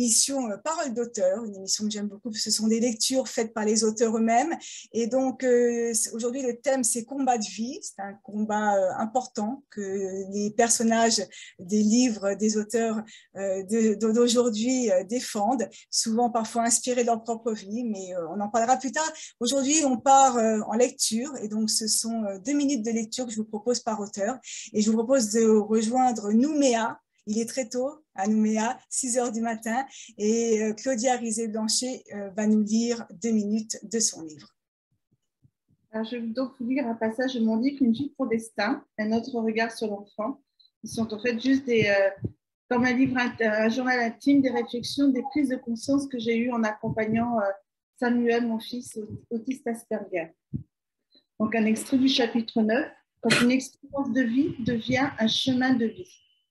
émission Parole d'auteur, une émission que j'aime beaucoup, parce que ce sont des lectures faites par les auteurs eux-mêmes. Et donc, aujourd'hui, le thème, c'est combat de vie. C'est un combat important que les personnages des livres des auteurs d'aujourd'hui défendent, souvent parfois inspirés de leur propre vie, mais on en parlera plus tard. Aujourd'hui, on part en lecture, et donc ce sont 2 minutes de lecture que je vous propose par auteur. Et je vous propose de rejoindre Nouméa. Il est très tôt à Nouméa, 6 heures du matin, et Claudia Rizet-Blanchet va nous lire 2 minutes de son livre. Alors, je vais donc vous lire un passage de mon livre, Une vie pour destin, un autre regard sur l'enfant. Ils sont en fait juste comme un livre, un journal intime, des réflexions, des prises de conscience que j'ai eues en accompagnant Samuel, mon fils, autiste Asperger. Donc, un extrait du chapitre 9, quand une expérience de vie devient un chemin de vie.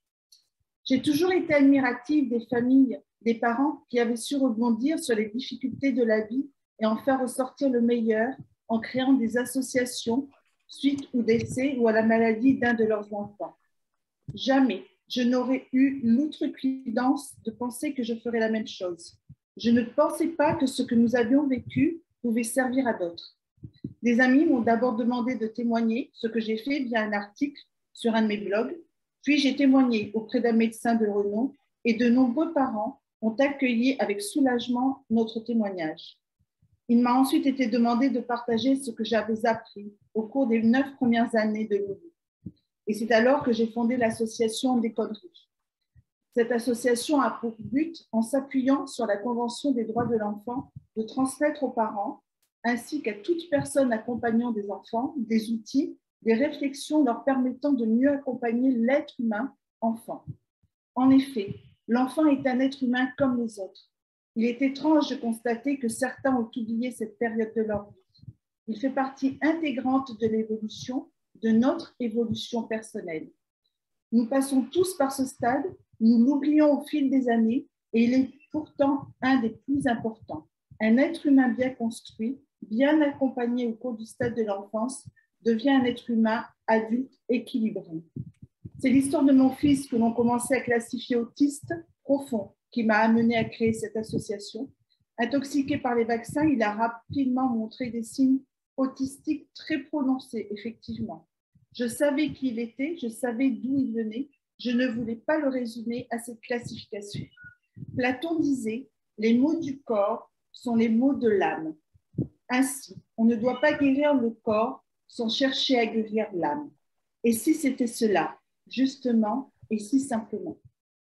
J'ai toujours été admirative des familles, des parents qui avaient su rebondir sur les difficultés de la vie et en faire ressortir le meilleur en créant des associations suite au décès ou à la maladie d'un de leurs enfants. Jamais je n'aurais eu l'outrecuidance de penser que je ferais la même chose. Je ne pensais pas que ce que nous avions vécu pouvait servir à d'autres. Des amis m'ont d'abord demandé de témoigner, ce que j'ai fait via un article sur un de mes blogs. Puis j'ai témoigné auprès d'un médecin de renom et de nombreux parents ont accueilli avec soulagement notre témoignage. Il m'a ensuite été demandé de partager ce que j'avais appris au cours des 9 premières années de l'UNI. Et c'est alors que j'ai fondé l'association des conneries. Cette association a pour but, en s'appuyant sur la Convention des droits de l'enfant, de transmettre aux parents, ainsi qu'à toute personne accompagnant des enfants, des outils, des réflexions leur permettant de mieux accompagner l'être humain enfant. En effet, l'enfant est un être humain comme les autres. Il est étrange de constater que certains ont oublié cette période de leur vie. Il fait partie intégrante de l'évolution, de notre évolution personnelle. Nous passons tous par ce stade, nous l'oublions au fil des années et il est pourtant un des plus importants. Un être humain bien construit, bien accompagné au cours du stade de l'enfance, devient un être humain adulte équilibré. C'est l'histoire de mon fils que l'on commençait à classifier autiste profond qui m'a amené à créer cette association. Intoxiqué par les vaccins, il a rapidement montré des signes autistiques très prononcés, effectivement. Je savais qui il était, je savais d'où il venait, je ne voulais pas le résumer à cette classification. Platon disait « Les maux du corps sont les maux de l'âme ». Ainsi, on ne doit pas guérir le corps sans chercher à guérir l'âme. Et si c'était cela, justement et si simplement.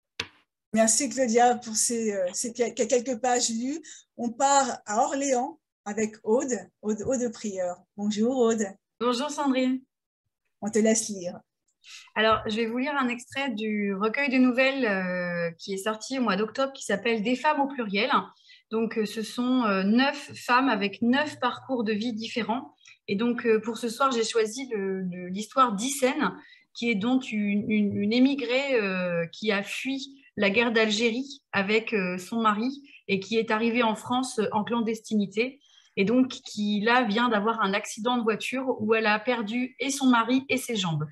Merci Claudia pour ces quelques pages lues. On part à Orléans avec Aude Prieur. Bonjour Aude. Bonjour Sandrine. On te laisse lire. Alors, je vais vous lire un extrait du recueil de nouvelles qui est sorti au mois d'octobre qui s'appelle « Des femmes au pluriel ». Donc, ce sont 9 femmes avec 9 parcours de vie différents. Et donc, pour ce soir, j'ai choisi l'histoire d'Hissène, qui est donc une émigrée qui a fui la guerre d'Algérie avec son mari et qui est arrivée en France en clandestinité. Et donc, qui là vient d'avoir un accident de voiture où elle a perdu et son mari et ses jambes.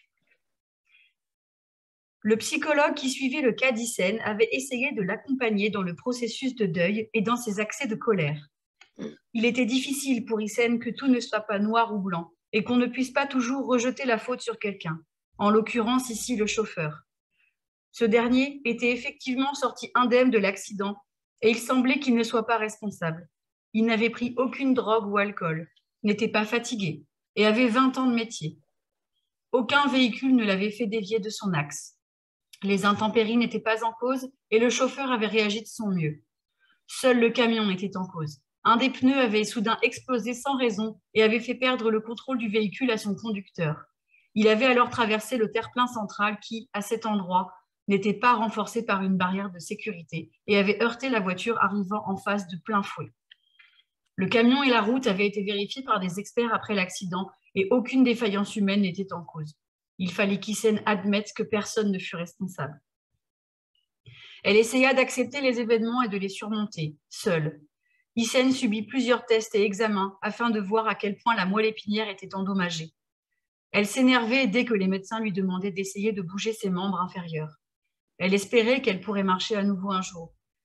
Le psychologue qui suivait le cas d'Hissène avait essayé de l'accompagner dans le processus de deuil et dans ses accès de colère. Il était difficile pour Hissène que tout ne soit pas noir ou blanc et qu'on ne puisse pas toujours rejeter la faute sur quelqu'un, en l'occurrence ici le chauffeur. Ce dernier était effectivement sorti indemne de l'accident et il semblait qu'il ne soit pas responsable. Il n'avait pris aucune drogue ou alcool, n'était pas fatigué et avait 20 ans de métier. Aucun véhicule ne l'avait fait dévier de son axe. Les intempéries n'étaient pas en cause et le chauffeur avait réagi de son mieux. Seul le camion était en cause. Un des pneus avait soudain explosé sans raison et avait fait perdre le contrôle du véhicule à son conducteur. Il avait alors traversé le terre-plein central qui, à cet endroit, n'était pas renforcé par une barrière de sécurité et avait heurté la voiture arrivant en face de plein fouet. Le camion et la route avaient été vérifiés par des experts après l'accident et aucune défaillance humaine n'était en cause. Il fallait qu'Hissène admette que personne ne fut responsable. Elle essaya d'accepter les événements et de les surmonter, seule. Hissène subit plusieurs tests et examens afin de voir à quel point la moelle épinière était endommagée. Elle s'énervait dès que les médecins lui demandaient d'essayer de bouger ses membres inférieurs. Elle espérait qu'elle pourrait marcher à nouveau un jour.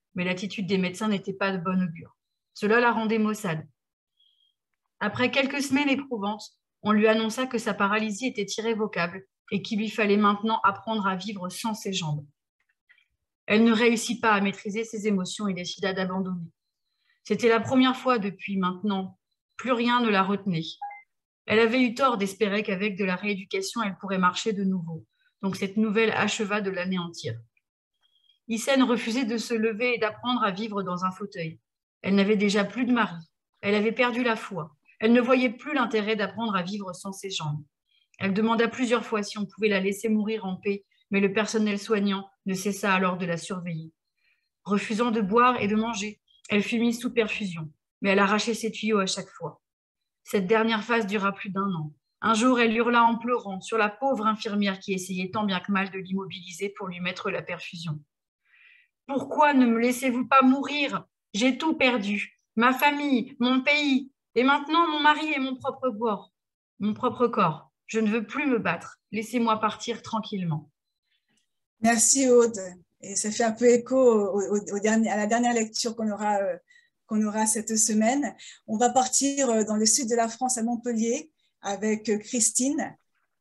mais l'attitude des médecins n'était pas de bonne augure. Cela la rendait maussade. Après quelques semaines éprouvantes, on lui annonça que sa paralysie était irrévocable et qu'il lui fallait maintenant apprendre à vivre sans ses jambes. Elle ne réussit pas à maîtriser ses émotions et décida d'abandonner. C'était la première fois depuis maintenant. Plus rien ne la retenait. Elle avait eu tort d'espérer qu'avec de la rééducation, elle pourrait marcher de nouveau. Donc cette nouvelle acheva de l'anéantir. Hissène refusait de se lever et d'apprendre à vivre dans un fauteuil. Elle n'avait déjà plus de mari. Elle avait perdu la foi. Elle ne voyait plus l'intérêt d'apprendre à vivre sans ses jambes. Elle demanda plusieurs fois si on pouvait la laisser mourir en paix, mais le personnel soignant ne cessa alors de la surveiller. Refusant de boire et de manger, elle fut mise sous perfusion, mais elle arrachait ses tuyaux à chaque fois. Cette dernière phase dura plus d'1 an. Un jour, elle hurla en pleurant sur la pauvre infirmière qui essayait tant bien que mal de l'immobiliser pour lui mettre la perfusion. « Pourquoi ne me laissez-vous pas mourir? J'ai tout perdu. Ma famille, mon pays, et maintenant mon mari et mon propre corps. Je ne veux plus me battre. Laissez-moi partir tranquillement. » Merci Aude. Et ça fait un peu écho à la dernière lecture qu'on aura cette semaine. On va partir dans le sud de la France, à Montpellier, avec Christine.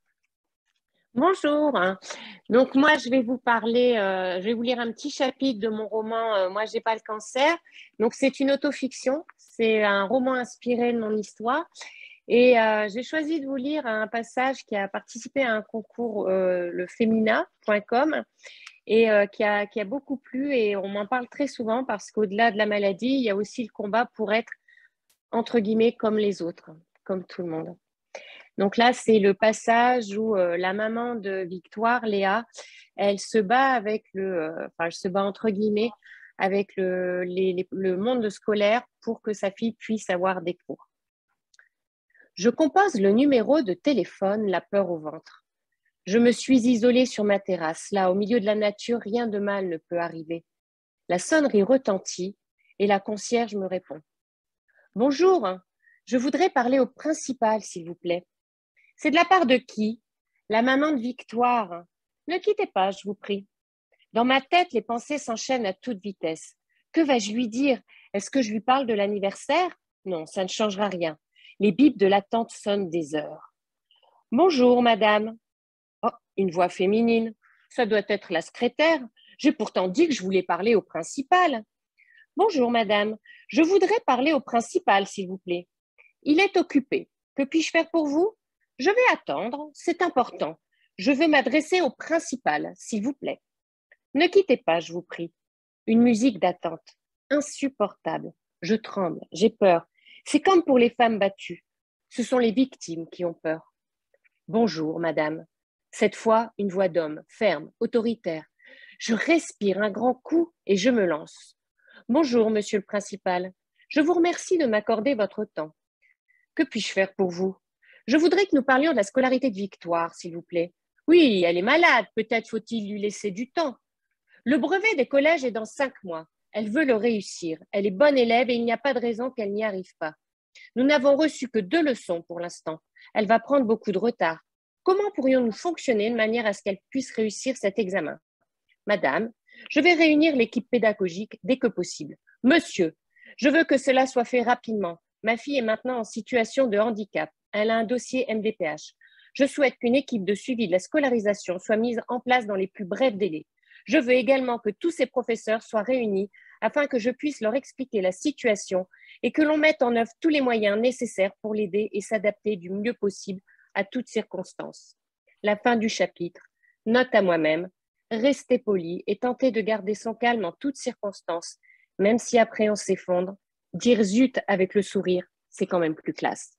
Bonjour. Donc moi, je vais vous parler, je vais vous lire un petit chapitre de mon roman « Moi, j'ai pas le cancer ». Donc c'est une autofiction, c'est un roman inspiré de mon histoire. Et j'ai choisi de vous lire un passage qui a participé à un concours, le femina.com, et qui a beaucoup plu, et on m'en parle très souvent parce qu'au-delà de la maladie, il y a aussi le combat pour être, entre guillemets, comme les autres, comme tout le monde. Donc là, c'est le passage où la maman de Victoire, Léa, elle se bat elle se bat entre guillemets avec le monde scolaire pour que sa fille puisse avoir des cours. Je compose le numéro de téléphone, la peur au ventre. Je me suis isolée sur ma terrasse. Là, au milieu de la nature, rien de mal ne peut arriver. La sonnerie retentit et la concierge me répond. « Bonjour, je voudrais parler au principal, s'il vous plaît. » « C'est de la part de qui? » ?»« La maman de Victoire. » »« Ne quittez pas, je vous prie. » Dans ma tête, les pensées s'enchaînent à toute vitesse. Que vais-je lui dire? Est-ce que je lui parle de l'anniversaire? Non, ça ne changera rien. Les bips de l'attente sonnent des heures. « Bonjour, madame. » Oh, une voix féminine. Ça doit être la secrétaire. J'ai pourtant dit que je voulais parler au principal. « Bonjour, madame. Je voudrais parler au principal, s'il vous plaît. »« Il est occupé. Que puis-je faire pour vous? » ?»« Je vais attendre, c'est important. Je veux m'adresser au principal, s'il vous plaît. »« Ne quittez pas, je vous prie. » Une musique d'attente, insupportable. Je tremble, j'ai peur. C'est comme pour les femmes battues. Ce sont les victimes qui ont peur. « Bonjour, madame. » Cette fois, une voix d'homme, ferme, autoritaire. Je respire un grand coup et je me lance. « Bonjour, monsieur le principal. Je vous remercie de m'accorder votre temps. Que puis-je faire pour vous? Je voudrais que nous parlions de la scolarité de Victoire, s'il vous plaît. Oui, elle est malade, peut-être faut-il lui laisser du temps. Le brevet des collèges est dans 5 mois. Elle veut le réussir. Elle est bonne élève et il n'y a pas de raison qu'elle n'y arrive pas. Nous n'avons reçu que 2 leçons pour l'instant. Elle va prendre beaucoup de retard. Comment pourrions-nous fonctionner de manière à ce qu'elle puisse réussir cet examen? Madame, je vais réunir l'équipe pédagogique dès que possible. Monsieur, je veux que cela soit fait rapidement. Ma fille est maintenant en situation de handicap. Elle a un dossier MDPH. Je souhaite qu'une équipe de suivi de la scolarisation soit mise en place dans les plus brefs délais. Je veux également que tous ces professeurs soient réunis afin que je puisse leur expliquer la situation et que l'on mette en œuvre tous les moyens nécessaires pour l'aider et s'adapter du mieux possible à toutes circonstances. La fin du chapitre. Note à moi-même. Rester poli et tenter de garder son calme en toutes circonstances, même si après on s'effondre. Dire zut avec le sourire, c'est quand même plus classe.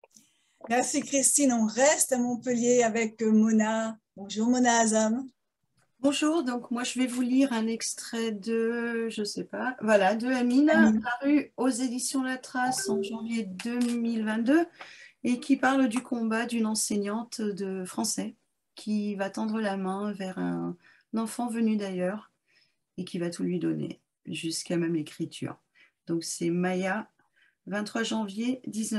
Merci Christine. On reste à Montpellier avec Mona. Bonjour Mona Azam. Bonjour, donc moi je vais vous lire un extrait de, je sais pas, voilà, de Amine, paru aux éditions La Trace en janvier 2022 et qui parle du combat d'une enseignante de français qui va tendre la main vers un enfant venu d'ailleurs et qui va tout lui donner, jusqu'à même l'écriture. Donc c'est Maya, 23 janvier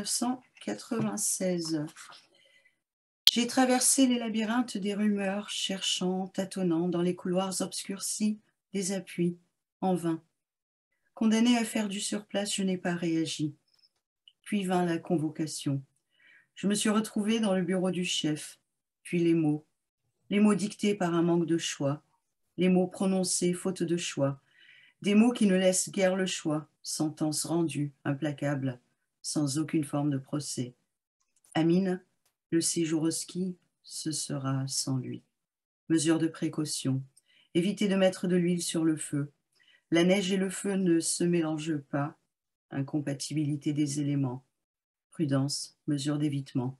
1996. J'ai traversé les labyrinthes des rumeurs, cherchant, tâtonnant dans les couloirs obscurcis des appuis, en vain. Condamnée à faire du surplace, je n'ai pas réagi. Puis vint la convocation. Je me suis retrouvée dans le bureau du chef, puis les mots dictés par un manque de choix, les mots prononcés faute de choix, des mots qui ne laissent guère le choix, sentence rendue, implacable, sans aucune forme de procès. Amine, le séjour au ski, ce sera sans lui. Mesure de précaution, éviter de mettre de l'huile sur le feu. La neige et le feu ne se mélangent pas, incompatibilité des éléments. Prudence, mesure d'évitement.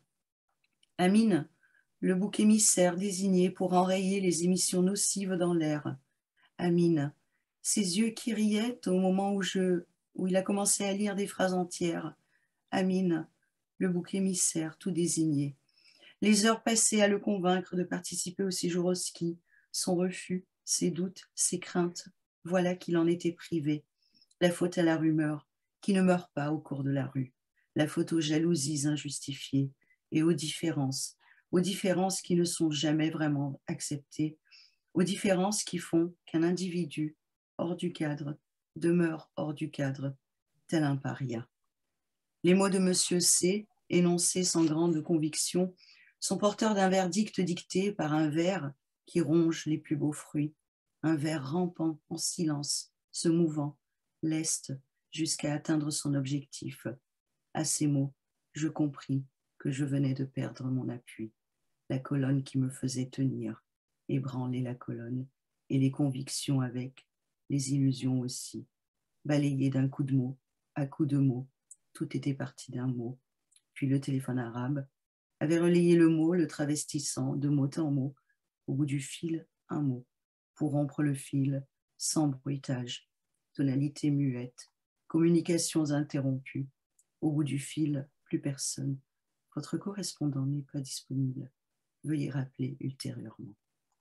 Amine, le bouc émissaire désigné pour enrayer les émissions nocives dans l'air. Amine, ses yeux qui riaient au moment où il a commencé à lire des phrases entières. Amine, le bouc émissaire tout désigné. Les heures passées à le convaincre de participer au séjour au ski, son refus, ses doutes, ses craintes, voilà qu'il en était privé. La faute à la rumeur, qui ne meurt pas au cours de la rue. La faute aux jalousies injustifiées et aux différences qui ne sont jamais vraiment acceptées, aux différences qui font qu'un individu hors du cadre demeure hors du cadre, tel un paria. Les mots de Monsieur C, énoncés sans grande conviction, sont porteurs d'un verdict dicté par un ver qui ronge les plus beaux fruits, un ver rampant en silence, se mouvant, leste, jusqu'à atteindre son objectif. À ces mots, je compris que je venais de perdre mon appui. La colonne qui me faisait tenir, ébranler la colonne, et les convictions avec, les illusions aussi, balayées d'un coup de mot, à coup de mot, tout était parti d'un mot. Puis le téléphone arabe avait relayé le mot, le travestissant de mot en mot, au bout du fil, un mot, pour rompre le fil, sans bruitage, tonalité muette, communications interrompues, au bout du fil, plus personne. Votre correspondant n'est pas disponible. Veuillez rappeler ultérieurement.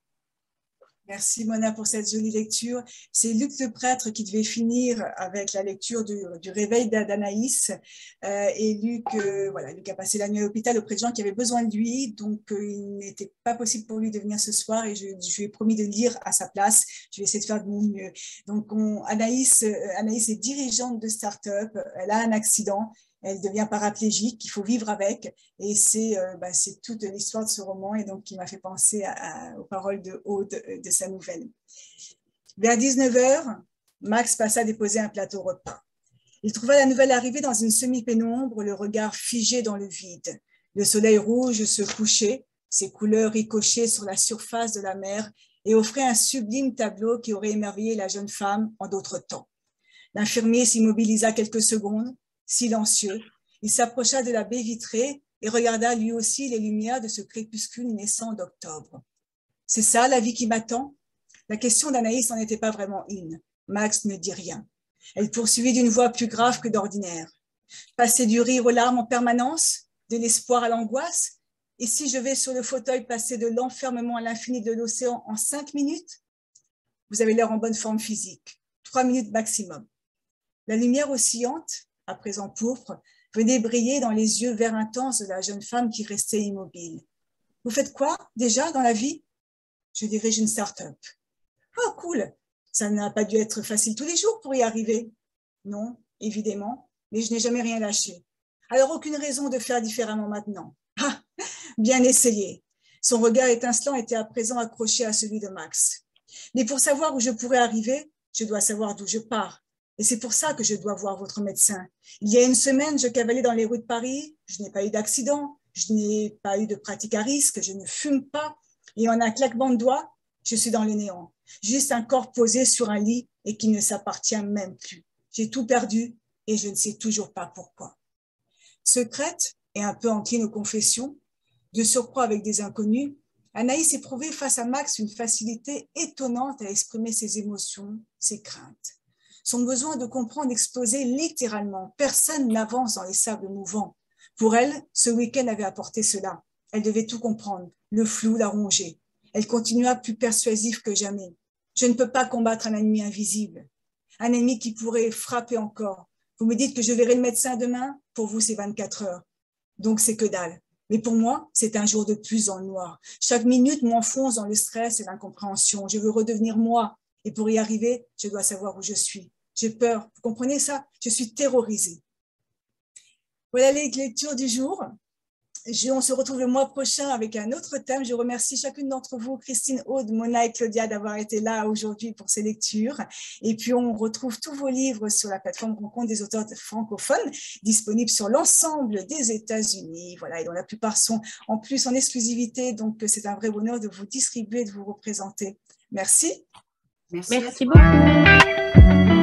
Merci Mona pour cette jolie lecture. C'est Luc le prêtre qui devait finir avec la lecture du réveil d'Anaïs. Et Luc, voilà, Luc a passé la nuit à l'hôpital auprès de gens qui avaient besoin de lui. Donc, il n'était pas possible pour lui de venir ce soir et je lui ai promis de lire à sa place. Je vais essayer de faire de mon mieux. Donc, Anaïs est dirigeante de start-up. Elle a un accident. Elle devient paraplégique, il faut vivre avec. Et c'est toute l'histoire de ce roman et donc qui m'a fait penser aux paroles de Aude de sa nouvelle. Vers 19h, Max passa déposer un plateau repas. Il trouva la nouvelle arrivée dans une semi-pénombre, le regard figé dans le vide. Le soleil rouge se couchait, ses couleurs ricochaient sur la surface de la mer et offrait un sublime tableau qui aurait émerveillé la jeune femme en d'autres temps. L'infirmier s'immobilisa quelques secondes, silencieux, il s'approcha de la baie vitrée et regarda lui aussi les lumières de ce crépuscule naissant d'octobre. C'est ça la vie qui m'attend? La question d'Anaïs n'en était pas vraiment une. Max ne dit rien. Elle poursuivit d'une voix plus grave que d'ordinaire. Passer du rire aux larmes en permanence, de l'espoir à l'angoisse, et si je vais sur le fauteuil passer de l'enfermement à l'infini de l'océan en 5 minutes? Vous avez l'air en bonne forme physique. 3 minutes maximum. La lumière oscillante, à présent pourpre, venait briller dans les yeux verts intenses de la jeune femme qui restait immobile. Vous faites quoi déjà dans la vie? Je dirige une start-up. Oh, cool! Ça n'a pas dû être facile tous les jours pour y arriver. Non, évidemment, mais je n'ai jamais rien lâché. Alors aucune raison de faire différemment maintenant. Ah, bien essayé. Son regard étincelant était à présent accroché à celui de Max. Mais pour savoir où je pourrais arriver, je dois savoir d'où je pars. Et c'est pour ça que je dois voir votre médecin. Il y a une semaine, je cavalais dans les rues de Paris, je n'ai pas eu d'accident, je n'ai pas eu de pratique à risque, je ne fume pas, et en un claquement de doigts, je suis dans le néant. Juste un corps posé sur un lit et qui ne s'appartient même plus. J'ai tout perdu et je ne sais toujours pas pourquoi. Secrète et un peu encline aux confessions, de surcroît avec des inconnus, Anaïs éprouvait face à Max une facilité étonnante à exprimer ses émotions, ses craintes. Son besoin de comprendre explosait littéralement. Personne n'avance dans les sables mouvants. Pour elle, ce week-end avait apporté cela. Elle devait tout comprendre. Le flou la rongeait. Elle continua plus persuasive que jamais. Je ne peux pas combattre un ennemi invisible. Un ennemi qui pourrait frapper encore. Vous me dites que je verrai le médecin demain? Pour vous, c'est 24 heures. Donc, c'est que dalle. Mais pour moi, c'est un jour de plus dans le noir. Chaque minute m'enfonce dans le stress et l'incompréhension. Je veux redevenir moi. Et pour y arriver, je dois savoir où je suis. J'ai peur. Vous comprenez ça? Je suis terrorisée. Voilà les lectures du jour. On se retrouve le mois prochain avec un autre thème. Je remercie chacune d'entre vous, Christine, Aude, Mona et Claudia, d'avoir été là aujourd'hui pour ces lectures. Et puis, on retrouve tous vos livres sur la plateforme Rencontre des auteurs francophones, disponible sur l'ensemble des États-Unis. Voilà, et dont la plupart sont en plus en exclusivité. Donc, c'est un vrai bonheur de vous distribuer, de vous représenter. Merci. Merci beaucoup.